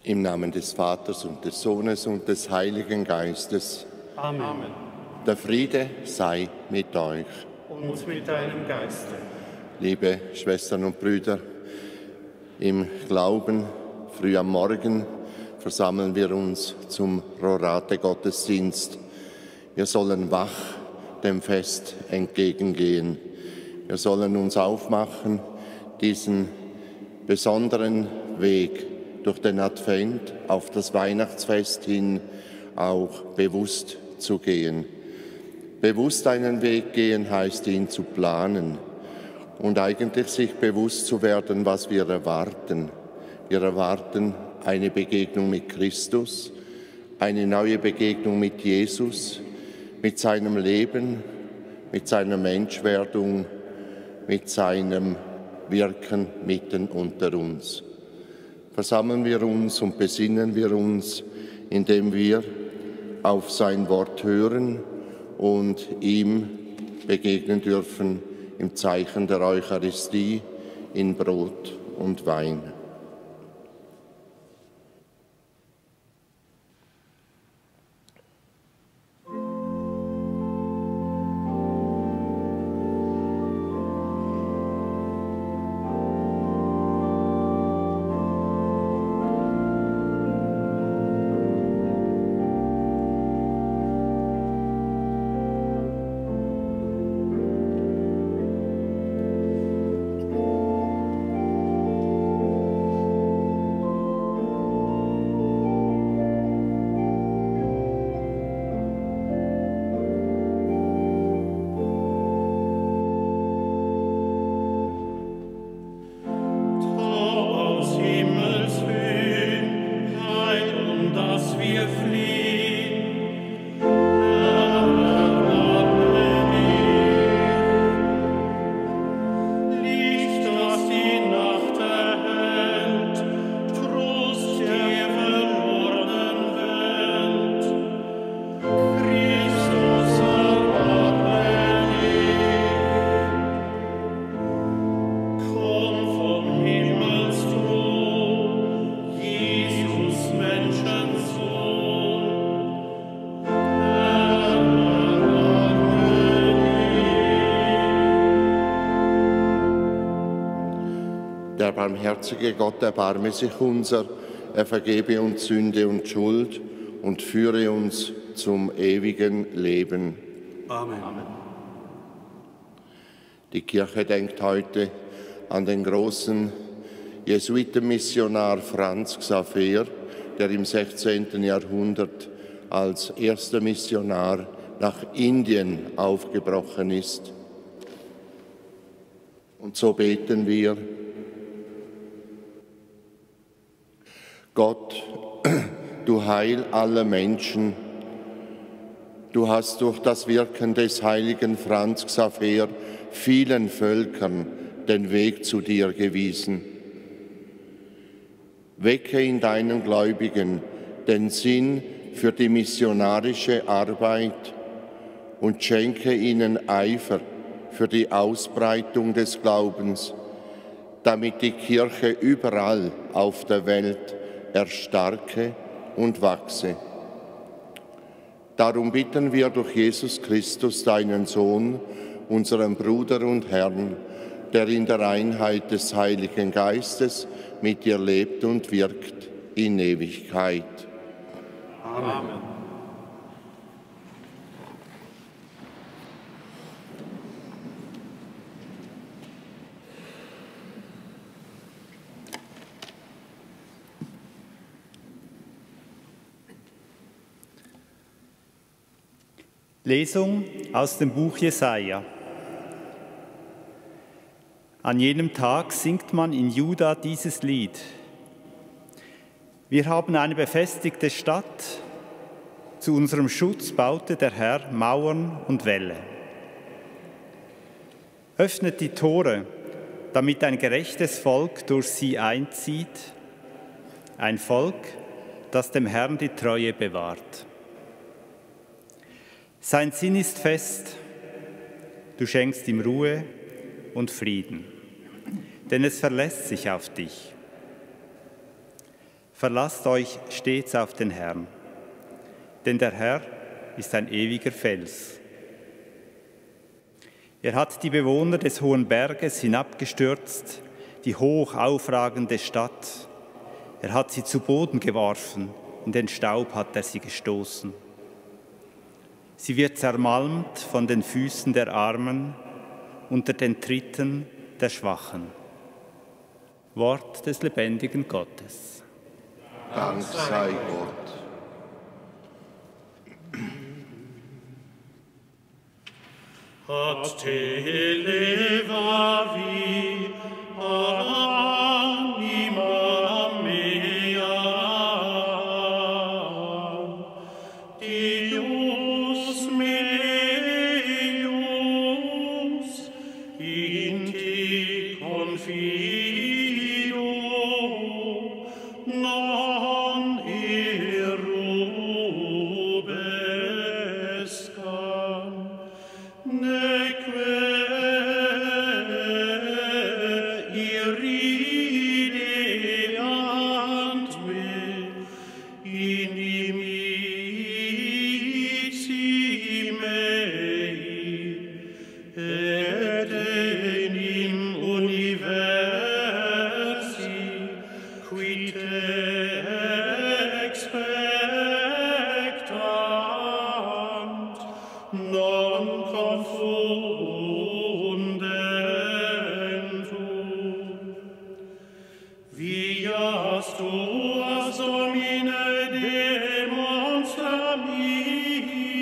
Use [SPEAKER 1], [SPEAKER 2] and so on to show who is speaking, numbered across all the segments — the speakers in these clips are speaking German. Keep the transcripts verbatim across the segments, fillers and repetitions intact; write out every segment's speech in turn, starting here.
[SPEAKER 1] Im Namen des Vaters und des Sohnes und des Heiligen Geistes.
[SPEAKER 2] Amen.
[SPEAKER 1] Der Friede sei mit euch.
[SPEAKER 2] Und mit deinem Geiste.
[SPEAKER 1] Liebe Schwestern und Brüder, im Glauben, früh am Morgen, versammeln wir uns zum Rorate-Gottesdienst. Wir sollen wach dem Fest entgegengehen. Wir sollen uns aufmachen, diesen besonderen Weg durch den Advent auf das Weihnachtsfest hin auch bewusst zu gehen. Bewusst einen Weg gehen heißt, ihn zu planen und eigentlich sich bewusst zu werden, was wir erwarten. Wir erwarten eine Begegnung mit Christus, eine neue Begegnung mit Jesus, mit seinem Leben, mit seiner Menschwerdung, mit seinem Wirken mitten unter uns. Versammeln wir uns und besinnen wir uns, indem wir auf sein Wort hören und ihm begegnen dürfen im Zeichen der Eucharistie in Brot und Wein. Der barmherzige Gott erbarme sich unser, er vergebe uns Sünde und Schuld und führe uns zum ewigen Leben.
[SPEAKER 2] Amen.
[SPEAKER 1] Die Kirche denkt heute an den großen Jesuitenmissionar Franz Xaver, der im sechzehnten Jahrhundert als erster Missionar nach Indien aufgebrochen ist. Und so beten wir: Gott, du Heil aller Menschen, du hast durch das Wirken des heiligen Franz Xaver vielen Völkern den Weg zu dir gewiesen. Wecke in deinen Gläubigen den Sinn für die missionarische Arbeit und schenke ihnen Eifer für die Ausbreitung des Glaubens, damit die Kirche überall auf der Welt erstarke und wachse. Darum bitten wir durch Jesus Christus, deinen Sohn, unseren Bruder und Herrn, der in der Einheit des Heiligen Geistes mit dir lebt und wirkt in Ewigkeit.
[SPEAKER 2] Amen.
[SPEAKER 3] Lesung aus dem Buch Jesaja. An jenem Tag singt man in Juda dieses Lied. Wir haben eine befestigte Stadt, zu unserem Schutz baute der Herr Mauern und Wälle. Öffnet die Tore, damit ein gerechtes Volk durch sie einzieht, ein Volk, das dem Herrn die Treue bewahrt. Sein Sinn ist fest, du schenkst ihm Ruhe und Frieden, denn es verlässt sich auf dich. Verlasst euch stets auf den Herrn, denn der Herr ist ein ewiger Fels. Er hat die Bewohner des hohen Berges hinabgestürzt, die hoch aufragende Stadt. Er hat sie zu Boden geworfen, in den Staub hat er sie gestoßen. Sie wird zermalmt von den Füßen der Armen, unter den Tritten der Schwachen. Wort des lebendigen Gottes.
[SPEAKER 1] Dank sei Gott.
[SPEAKER 2] Ad te elevavi, anima mea, Deus meus, in te confido, non erubescam, neque irideant me inimici mei, et enim universi qui te expectant, non confundentur. Vias tuas, Domine, demonstra mi,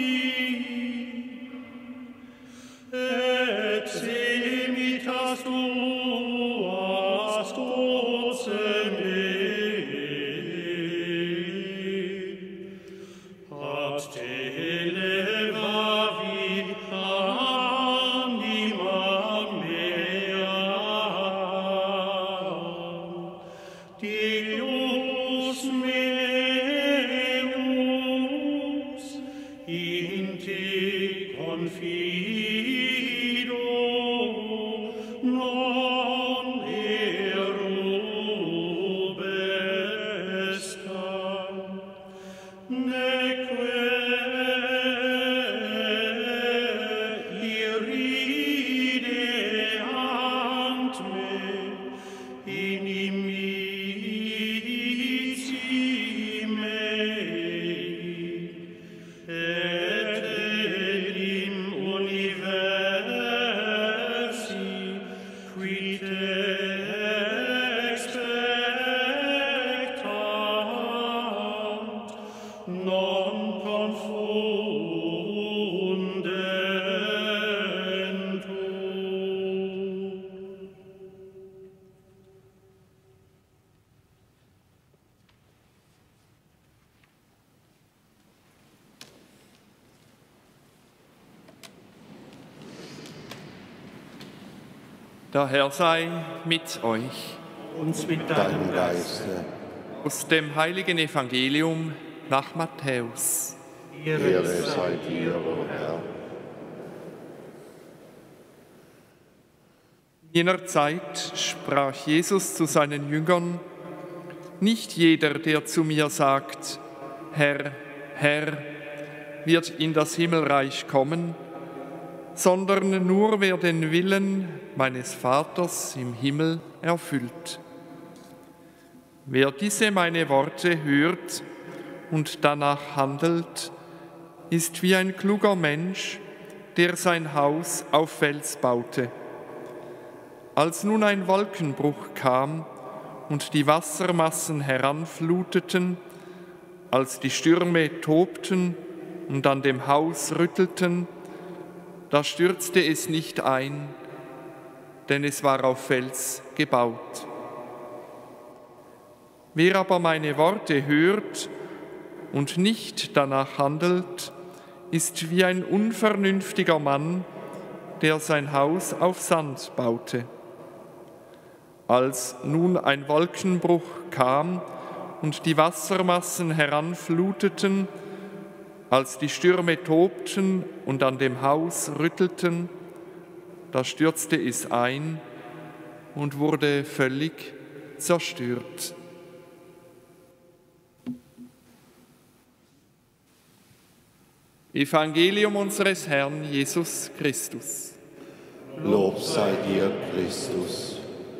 [SPEAKER 2] et semitas tuas dulce me. Ad te elevavi, anima mea, Deus meus, in te confido, non erubescam, neque irideant me inimici mei, et enim universi qui te expectant, non confundentur.
[SPEAKER 4] Der Herr sei mit euch.
[SPEAKER 2] Uns mit
[SPEAKER 1] Deinem
[SPEAKER 2] deinem Geist.
[SPEAKER 1] Geiste.
[SPEAKER 4] Aus dem heiligen Evangelium nach Matthäus.
[SPEAKER 1] Ehre sei dir, o Herr.
[SPEAKER 4] In jener Zeit sprach Jesus zu seinen Jüngern: Nicht jeder, der zu mir sagt, Herr, Herr, wird in das Himmelreich kommen, sondern nur wer den Willen meines Vaters im Himmel erfüllt. Wer diese meine Worte hört und danach handelt, ist wie ein kluger Mensch, der sein Haus auf Fels baute. Als nun ein Wolkenbruch kam und die Wassermassen heranfluteten, als die Stürme tobten und an dem Haus rüttelten, da stürzte es nicht ein, denn es war auf Fels gebaut. Wer aber meine Worte hört und nicht danach handelt, ist wie ein unvernünftiger Mann, der sein Haus auf Sand baute. Als nun ein Wolkenbruch kam und die Wassermassen heranfluteten, als die Stürme tobten und an dem Haus rüttelten, da stürzte es ein und wurde völlig zerstört. Evangelium unseres Herrn Jesus Christus.
[SPEAKER 1] Lob sei dir, Christus.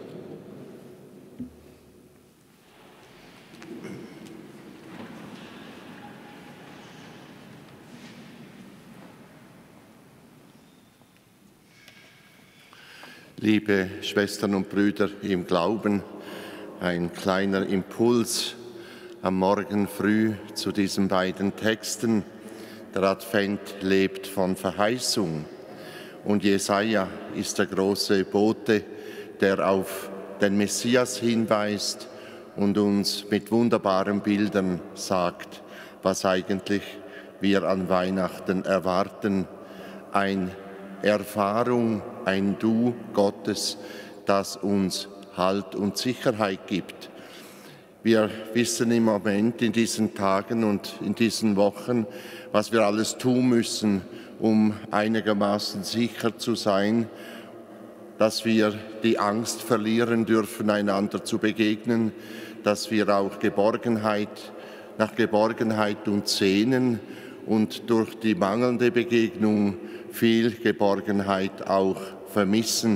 [SPEAKER 1] Liebe Schwestern und Brüder im Glauben, ein kleiner Impuls am Morgen früh zu diesen beiden Texten. Der Advent lebt von Verheißung und Jesaja ist der große Bote, der auf den Messias hinweist und uns mit wunderbaren Bildern sagt, was eigentlich wir an Weihnachten erwarten. Eine Erfahrung, ein Du Gottes, das uns Halt und Sicherheit gibt. Wir wissen im Moment in diesen Tagen und in diesen Wochen, was wir alles tun müssen, um einigermaßen sicher zu sein, dass wir die Angst verlieren dürfen, einander zu begegnen, dass wir auch Geborgenheit, nach Geborgenheit uns sehnen und durch die mangelnde Begegnung viel Geborgenheit auch vermissen.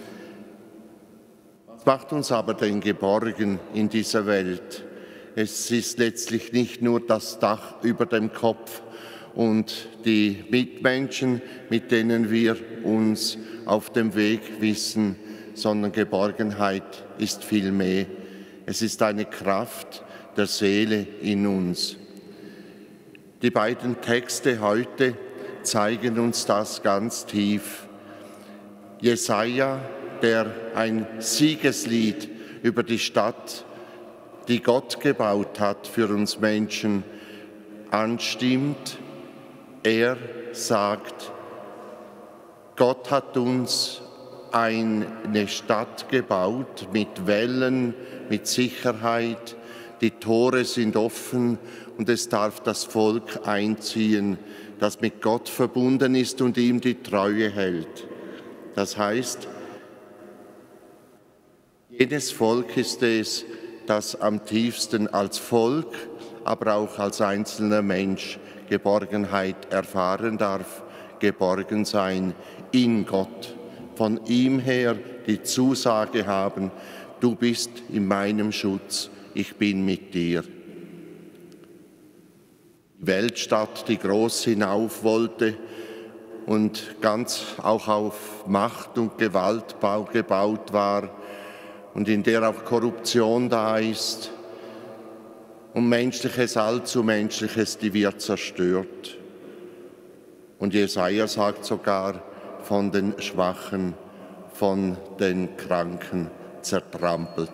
[SPEAKER 1] Was macht uns aber denn geborgen in dieser Welt? Es ist letztlich nicht nur das Dach über dem Kopf und die Mitmenschen, mit denen wir uns auf dem Weg wissen, sondern Geborgenheit ist viel mehr. Es ist eine Kraft der Seele in uns. Die beiden Texte heute zeigen uns das ganz tief. Jesaja, der ein Siegeslied über die Stadt, die Gott gebaut hat für uns Menschen, anstimmt. Er sagt, Gott hat uns eine Stadt gebaut mit Wällen, mit Sicherheit. Die Tore sind offen und es darf das Volk einziehen, das mit Gott verbunden ist und ihm die Treue hält. Das heißt, jedes Volk ist es, das am tiefsten als Volk, aber auch als einzelner Mensch Geborgenheit erfahren darf, geborgen sein in Gott. Von ihm her die Zusage haben, du bist in meinem Schutz, ich bin mit dir. Die Weltstadt, die groß hinauf wollte und ganz auch auf Macht und Gewalt gebaut war und in der auch Korruption da ist und Menschliches, allzu Menschliches, die wird zerstört. Und Jesaja sagt sogar von den Schwachen, von den Kranken zertrampelt.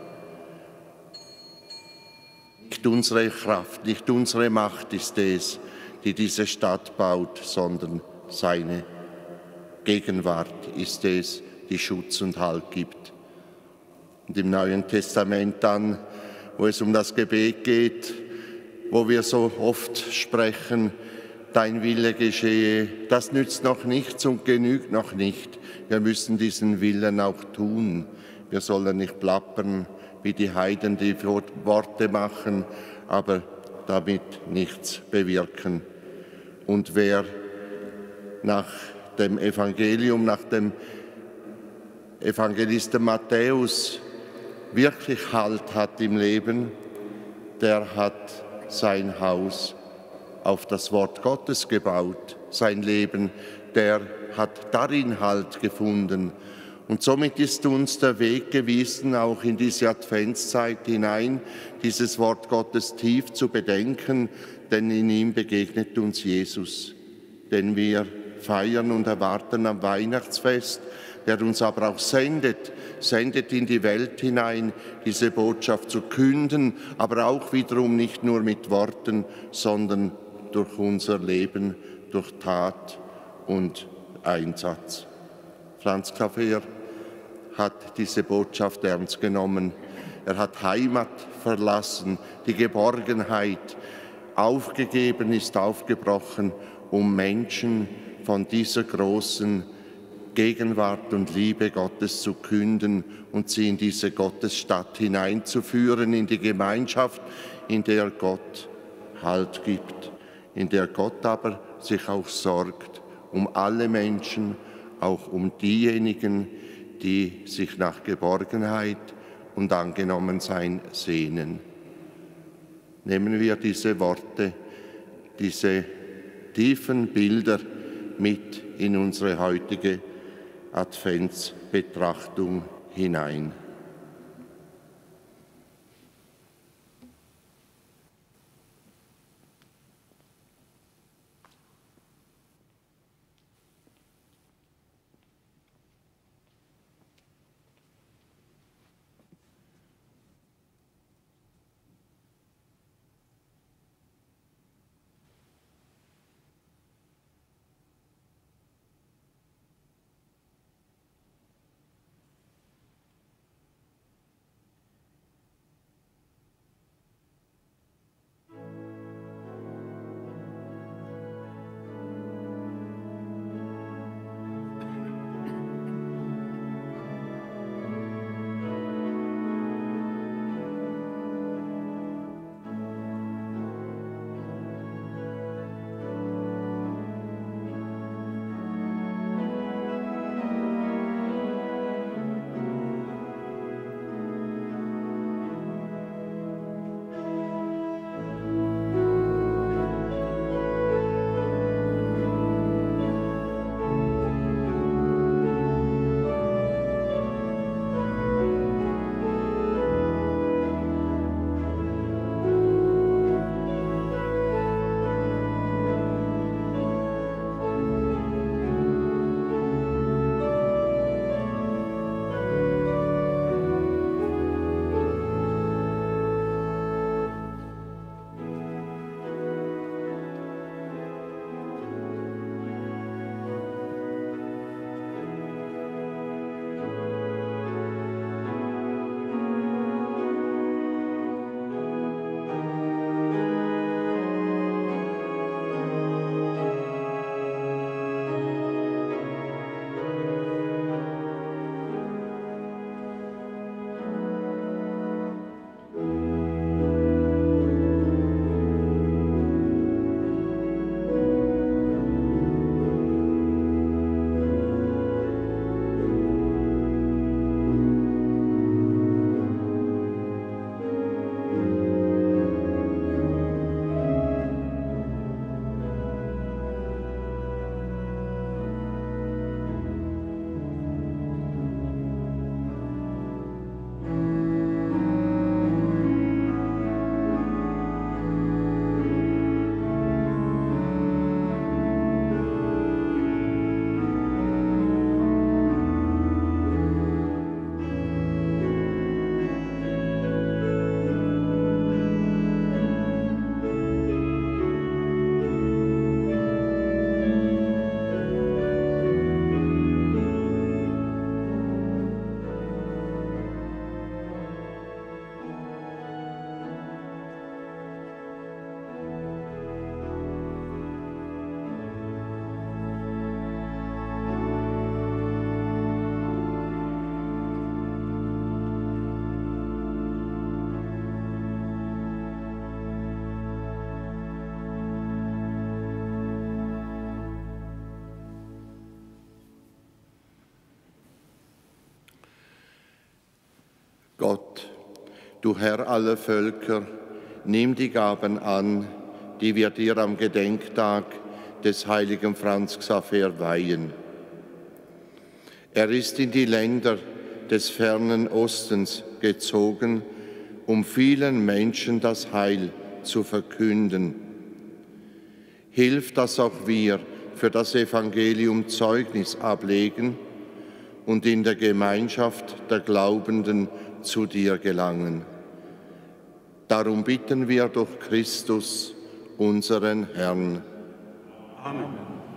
[SPEAKER 1] Nicht unsere Kraft, nicht unsere Macht ist es, die diese Stadt baut, sondern seine Gegenwart ist es, die Schutz und Halt gibt. Und im Neuen Testament dann, wo es um das Gebet geht, wo wir so oft sprechen, dein Wille geschehe, das nützt noch nichts und genügt noch nicht. Wir müssen diesen Willen auch tun. Wir sollen nicht plappern, wie die Heiden die Worte machen, aber damit nichts bewirken. Und wer nach dem Evangelium, nach dem Evangelisten Matthäus wirklich Halt hat im Leben, der hat sein Haus auf das Wort Gottes gebaut, sein Leben, der hat darin Halt gefunden. Und somit ist uns der Weg gewiesen, auch in diese Adventszeit hinein, dieses Wort Gottes tief zu bedenken, denn in ihm begegnet uns Jesus, den wir feiern und erwarten am Weihnachtsfest, der uns aber auch sendet, sendet in die Welt hinein, diese Botschaft zu künden, aber auch wiederum nicht nur mit Worten, sondern durch unser Leben, durch Tat und Einsatz. Franz Xaver hat diese Botschaft ernst genommen. Er hat Heimat verlassen, die Geborgenheit aufgegeben, ist aufgebrochen, um Menschen von dieser großen Gegenwart und Liebe Gottes zu künden und sie in diese Gottesstadt hineinzuführen, in die Gemeinschaft, in der Gott Halt gibt, in der Gott aber sich auch sorgt um alle Menschen, auch um diejenigen, die sich nach Geborgenheit und Angenommensein sehnen. Nehmen wir diese Worte, diese tiefen Bilder mit in unsere heutige Adventsbetrachtung hinein. Gott, du Herr aller Völker, nimm die Gaben an, die wir dir am Gedenktag des heiligen Franz Xaver weihen. Er ist in die Länder des fernen Ostens gezogen, um vielen Menschen das Heil zu verkünden. Hilf, dass auch wir für das Evangelium Zeugnis ablegen und in der Gemeinschaft der Glaubenden zu dir gelangen. Darum bitten wir durch Christus, unseren Herrn.
[SPEAKER 2] Amen.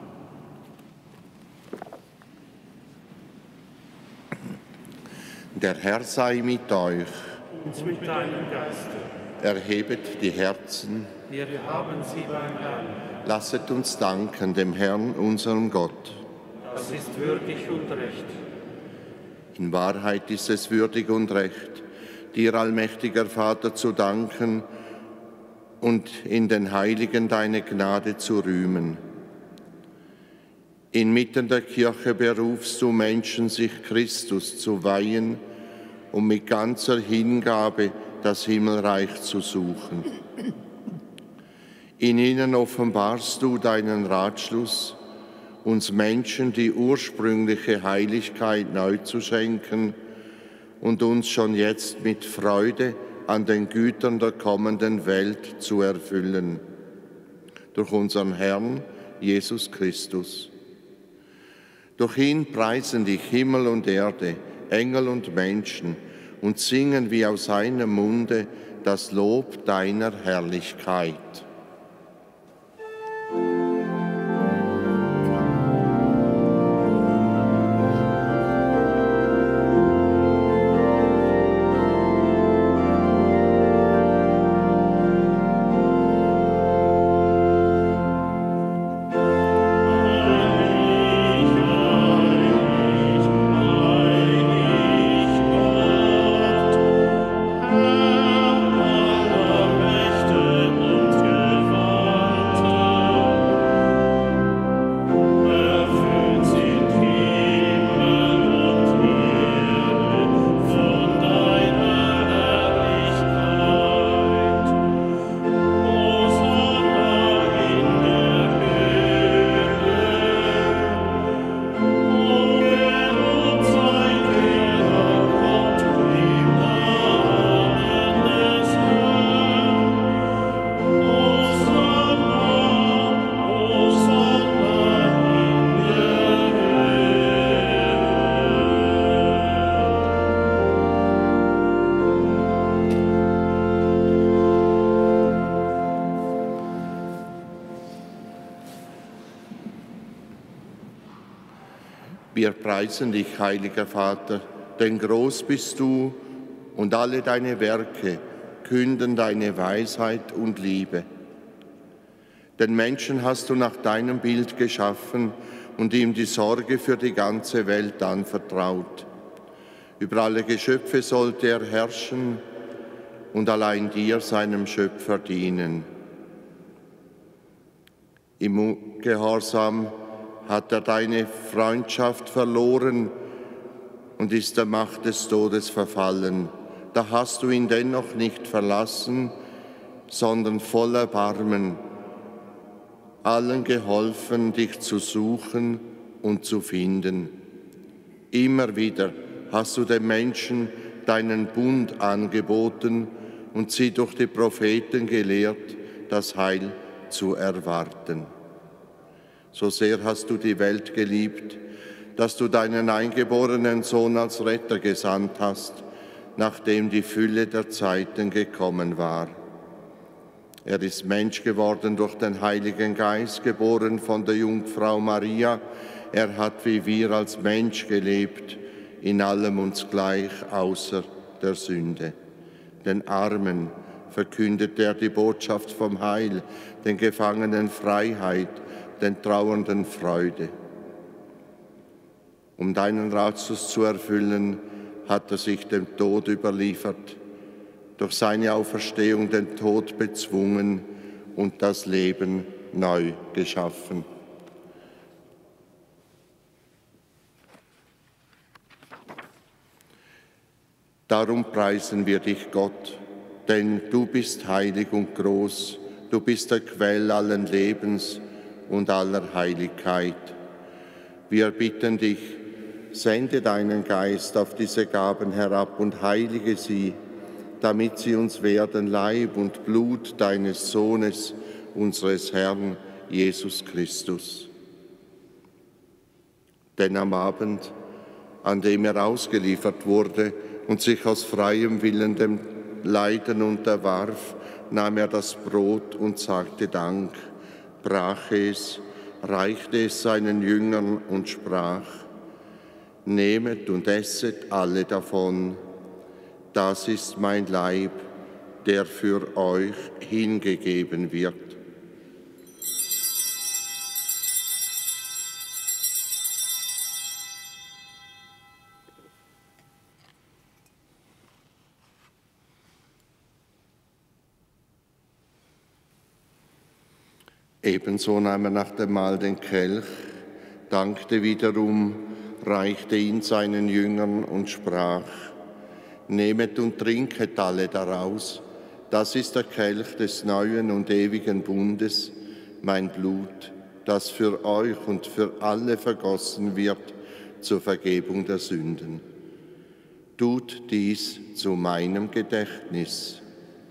[SPEAKER 1] Der Herr sei mit euch.
[SPEAKER 2] Und mit deinem Geiste.
[SPEAKER 1] Erhebet die Herzen.
[SPEAKER 2] Wir haben sie beim Herrn.
[SPEAKER 1] Lasset uns danken dem Herrn, unserem Gott.
[SPEAKER 2] Das ist würdig und recht.
[SPEAKER 1] In Wahrheit ist es würdig und recht, dir, allmächtiger Vater, zu danken und in den Heiligen deine Gnade zu rühmen. Inmitten der Kirche berufst du Menschen, sich Christus zu weihen, um mit ganzer Hingabe das Himmelreich zu suchen. In ihnen offenbarst du deinen Ratschluss, uns Menschen die ursprüngliche Heiligkeit neu zu schenken und uns schon jetzt mit Freude an den Gütern der kommenden Welt zu erfüllen. Durch unseren Herrn Jesus Christus. Durch ihn preisen dich Himmel und Erde, Engel und Menschen und singen wie aus seinem Munde das Lob deiner Herrlichkeit. Wir preisen dich, heiliger Vater, denn groß bist du und alle deine Werke künden deine Weisheit und Liebe. Den Menschen hast du nach deinem Bild geschaffen und ihm die Sorge für die ganze Welt anvertraut. Über alle Geschöpfe sollte er herrschen und allein dir, seinem Schöpfer, dienen. Im Gehorsam hat er deine Freundschaft verloren und ist der Macht des Todes verfallen. Da hast du ihn dennoch nicht verlassen, sondern voll Erbarmen allen geholfen, dich zu suchen und zu finden. Immer wieder hast du den Menschen deinen Bund angeboten und sie durch die Propheten gelehrt, das Heil zu erwarten. So sehr hast du die Welt geliebt, dass du deinen eingeborenen Sohn als Retter gesandt hast, nachdem die Fülle der Zeiten gekommen war. Er ist Mensch geworden durch den Heiligen Geist, geboren von der Jungfrau Maria. Er hat wie wir als Mensch gelebt, in allem uns gleich, außer der Sünde. Den Armen verkündet er die Botschaft vom Heil, den Gefangenen Freiheit, den Trauernden Freude. Um deinen Ratschluss zu erfüllen, hat er sich dem Tod überliefert, durch seine Auferstehung den Tod bezwungen und das Leben neu geschaffen. Darum preisen wir dich, Gott, denn du bist heilig und groß, du bist der Quell allen Lebens und aller Heiligkeit. Wir bitten dich, sende deinen Geist auf diese Gaben herab und heilige sie, damit sie uns werden Leib und Blut deines Sohnes, unseres Herrn Jesus Christus. Denn am Abend, an dem er ausgeliefert wurde und sich aus freiem Willen dem Leiden unterwarf, nahm er das Brot und sagte Dank, brach es, reichte es seinen Jüngern und sprach: Nehmet und esset alle davon, das ist mein Leib, der für euch hingegeben wird. Ebenso nahm er nach dem Mahl den Kelch, dankte wiederum, reichte ihn seinen Jüngern und sprach: Nehmet und trinket alle daraus, das ist der Kelch des neuen und ewigen Bundes, mein Blut, das für euch und für alle vergossen wird zur Vergebung der Sünden. Tut dies zu meinem Gedächtnis.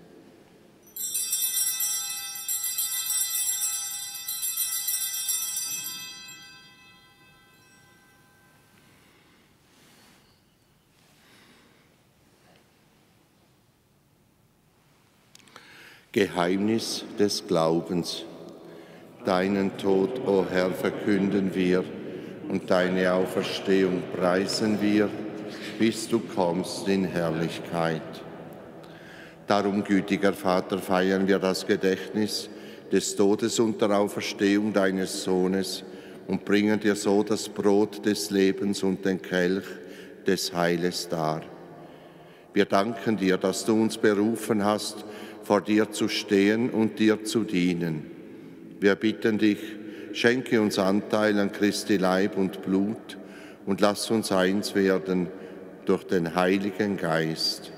[SPEAKER 1] Geheimnis des Glaubens. Deinen Tod, o Herr, verkünden wir und deine Auferstehung preisen wir, bis du kommst in Herrlichkeit. Darum, gütiger Vater, feiern wir das Gedächtnis des Todes und der Auferstehung deines Sohnes und bringen dir so das Brot des Lebens und den Kelch des Heiles dar. Wir danken dir, dass du uns berufen hast, vor dir zu stehen und dir zu dienen. Wir bitten dich, schenke uns Anteil an Christi Leib und Blut und lass uns eins werden durch den Heiligen Geist.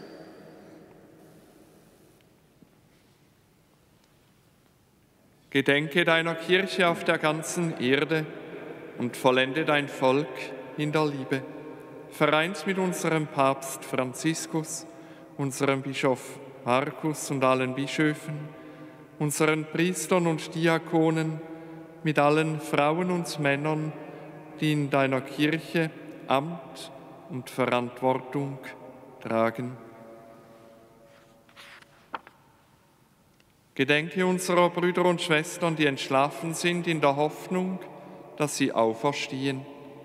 [SPEAKER 4] Gedenke deiner Kirche auf der ganzen Erde und vollende dein Volk in der Liebe. Vereint mit unserem Papst Franziskus, unserem Bischof Markus und allen Bischöfen, unseren Priestern und Diakonen, mit allen Frauen und Männern, die in deiner Kirche Amt und Verantwortung tragen. Gedenke unserer Brüder und Schwestern, die entschlafen sind, in der Hoffnung, dass sie auferstehen.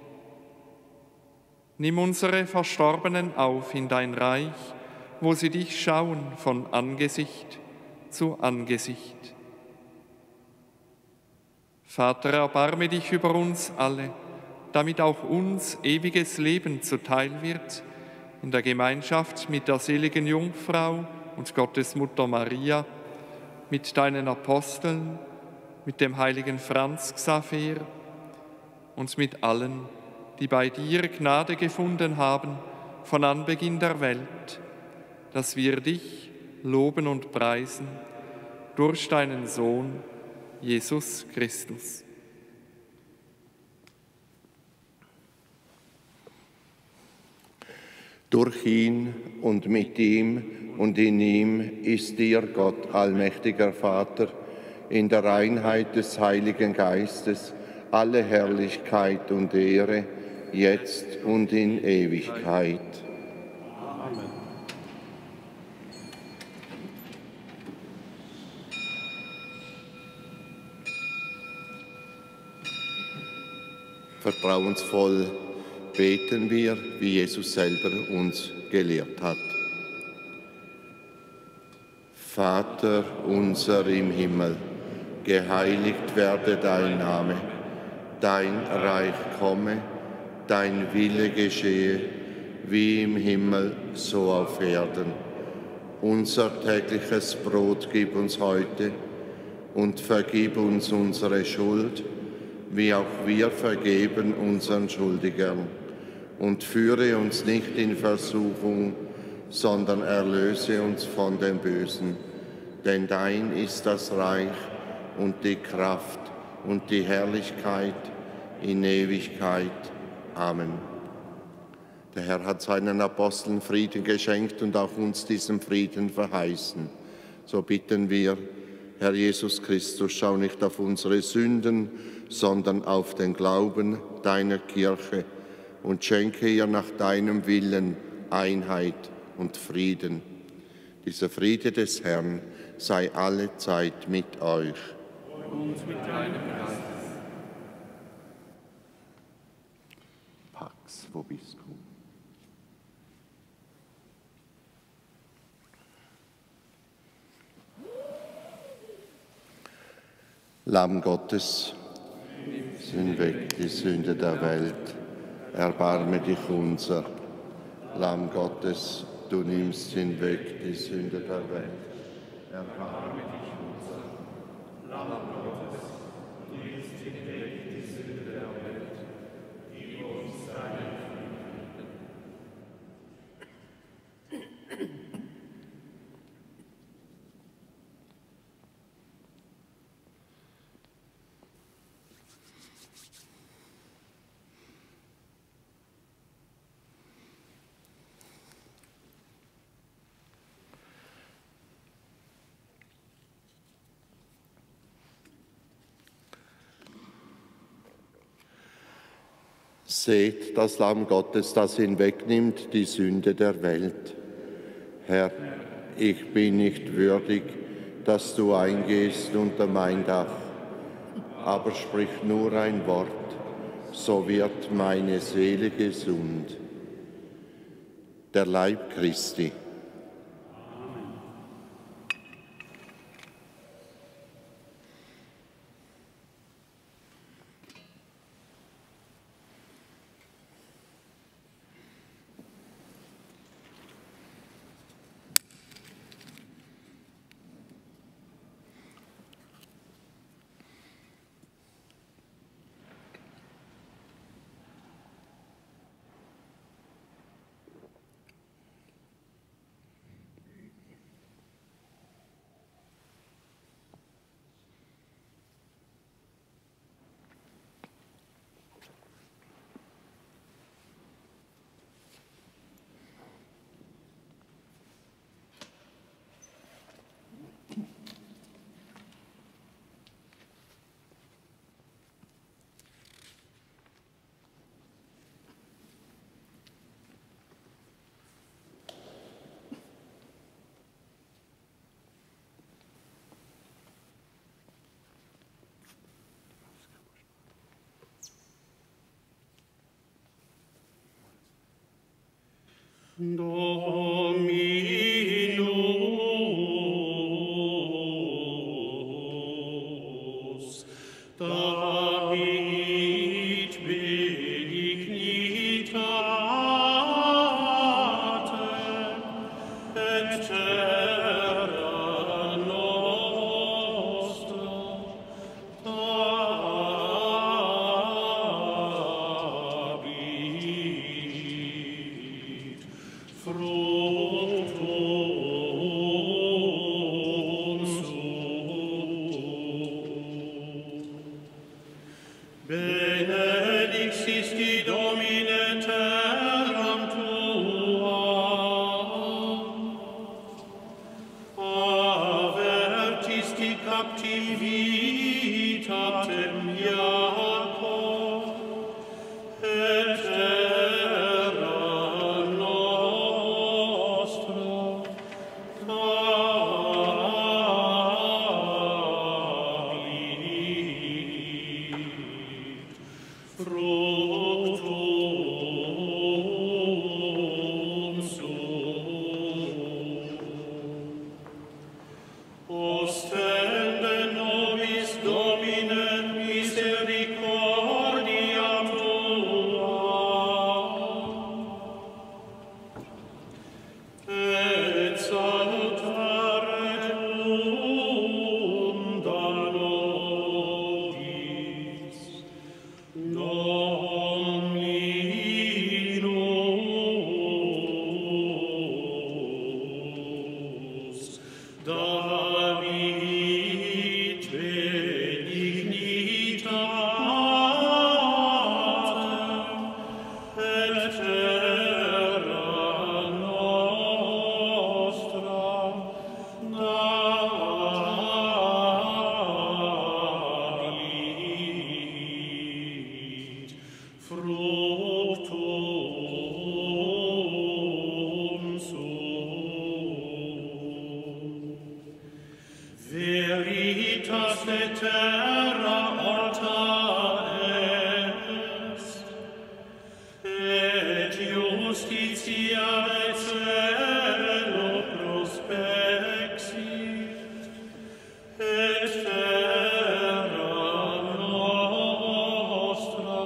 [SPEAKER 4] Nimm unsere Verstorbenen auf in dein Reich, wo sie dich schauen von Angesicht zu Angesicht. Vater, erbarme dich über uns alle, damit auch uns ewiges Leben zuteil wird, in der Gemeinschaft mit der seligen Jungfrau und Gottesmutter Maria, mit deinen Aposteln, mit dem heiligen Franz Xaver und mit allen, die bei dir Gnade gefunden haben von Anbeginn der Welt, dass wir dich loben und preisen durch deinen Sohn, Jesus Christus.
[SPEAKER 1] Durch ihn und mit ihm und in ihm ist dir, Gott, allmächtiger Vater, in der Einheit des Heiligen Geistes, alle Herrlichkeit und Ehre, jetzt und in Ewigkeit.
[SPEAKER 2] Amen.
[SPEAKER 1] Vertrauensvoll beten wir, wie Jesus selber uns gelehrt hat. Vater unser im Himmel, geheiligt werde dein Name, dein Reich komme, dein Wille geschehe, wie im Himmel, so auf Erden. Unser tägliches Brot gib uns heute und vergib uns unsere Schuld, wie auch wir vergeben unseren Schuldigern. Und führe uns nicht in Versuchung, sondern erlöse uns von dem Bösen. Denn dein ist das Reich und die Kraft und die Herrlichkeit in Ewigkeit. Amen. Der Herr hat seinen Aposteln Frieden geschenkt und auch uns diesen Frieden verheißen. So bitten wir, Herr Jesus Christus, schau nicht auf unsere Sünden, sondern auf den Glauben deiner Kirche und schenke ihr nach deinem Willen Einheit und Frieden. Dieser Friede des Herrn sei alle Zeit mit euch.
[SPEAKER 2] Und mit deinem Geist.
[SPEAKER 1] Pax vobiscum. Lamm Gottes, nimm weg die Sünde der Welt, erbarme dich unser. Lamm Gottes, du nimmst hinweg die Sünde der Welt, erbarme dich unser. Lamm Gottes, du nimmst hinweg die Sünde der Welt, Seht das Lamm Gottes, das hinwegnimmt die Sünde der Welt. Herr, ich bin nicht würdig, dass du eingehst unter mein Dach, aber sprich nur ein Wort, so wird meine Seele gesund. Der Leib Christi.
[SPEAKER 5] Dominus, David benignitate, et terra nostra, captivitatem Jacob, et terra nostra habit fructum suum. Ostende nobis Domine misericordia tua, et salutare unda nobis, Dominus, David benignitate, et terra nostra habit fructum suum. Veritas terra alta est, et justitia celo prospexit, et terra nostra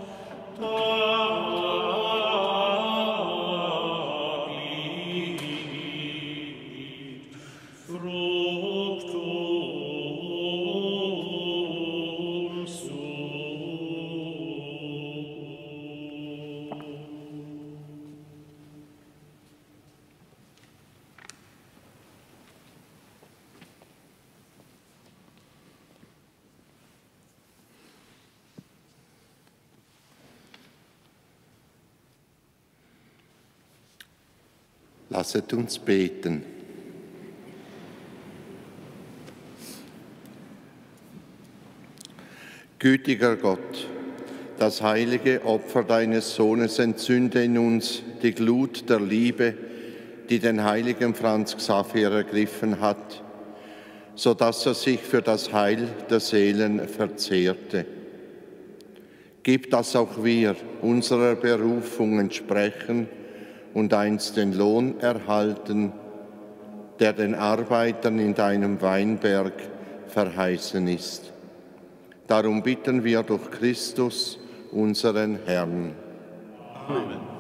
[SPEAKER 5] habit fructum suum.
[SPEAKER 1] Lasset uns beten. Gütiger Gott, Das heilige Opfer deines Sohnes entzünde in uns die Glut der Liebe, die den heiligen Franz Xaver ergriffen hat, so dass er sich für das Heil der Seelen verzehrte. Gib, dass auch wir unserer Berufung entsprechen und einst den Lohn erhalten, der den Arbeitern in deinem Weinberg verheißen ist. Darum bitten wir durch Christus, unseren Herrn.
[SPEAKER 2] Amen.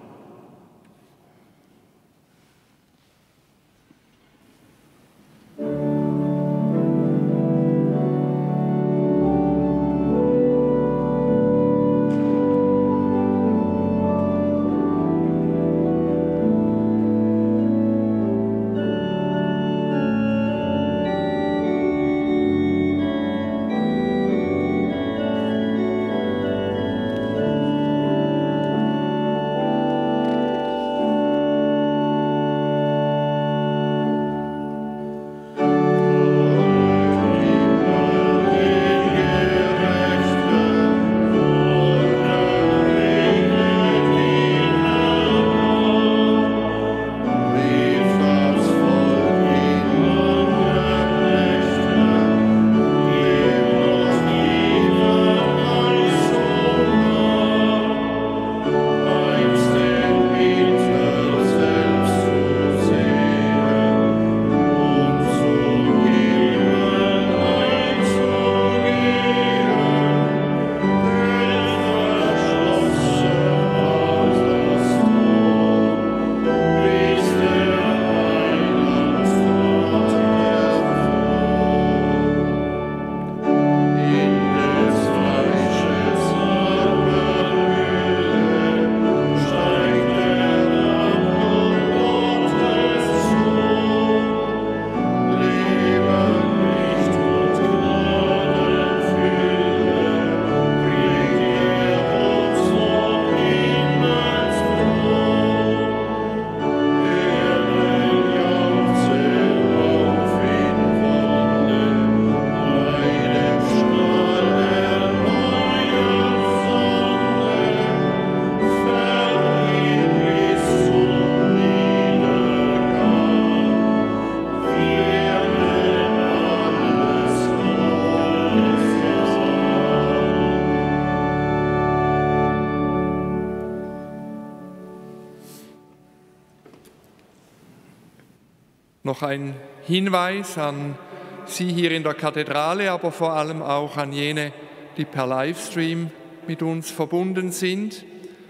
[SPEAKER 4] Noch ein Hinweis an Sie hier in der Kathedrale, aber vor allem auch an jene, die per Livestream mit uns verbunden sind.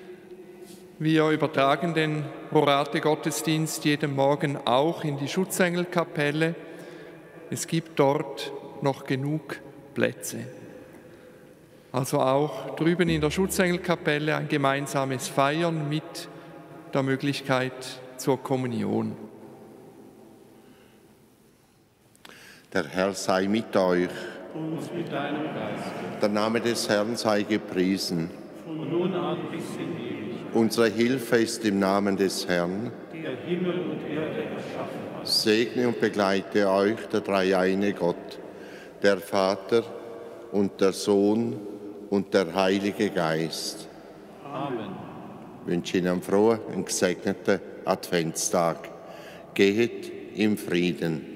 [SPEAKER 4] Wir übertragen den Rorate-Gottesdienst jeden Morgen auch in die Schutzengelkapelle. Es gibt dort noch genug Plätze. Also auch drüben in der Schutzengelkapelle ein gemeinsames Feiern mit der Möglichkeit zur Kommunion.
[SPEAKER 1] Der Herr sei mit euch.
[SPEAKER 5] Und mit deinem Geist.
[SPEAKER 1] Der Name des Herrn sei gepriesen.
[SPEAKER 5] Von nun an bis in Ewigkeit.
[SPEAKER 1] Unsere Hilfe ist im Namen des Herrn.
[SPEAKER 5] Der Himmel und Erde erschaffen hat.
[SPEAKER 1] Segne und begleite euch der dreieine Gott, der Vater und der Sohn und der Heilige Geist.
[SPEAKER 5] Amen.
[SPEAKER 1] Ich wünsche Ihnen einen frohen und gesegneten Adventstag. Gehet im Frieden.